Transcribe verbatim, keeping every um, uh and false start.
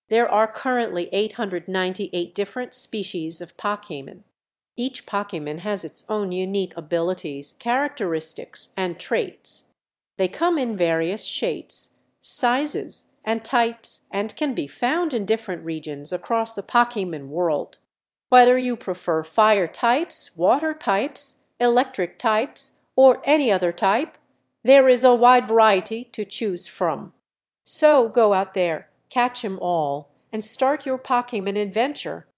There are currently eight hundred ninety-eight different species of Pokemon. Each Pokemon has its own unique abilities, characteristics, and traits. They come in various shapes, sizes, and types, and can be found in different regions across the Pokemon world. Whether you prefer fire types, water types, electric types, or any other type, there is a wide variety to choose from. So go out there, catch 'em all, and start your Pokemon adventure.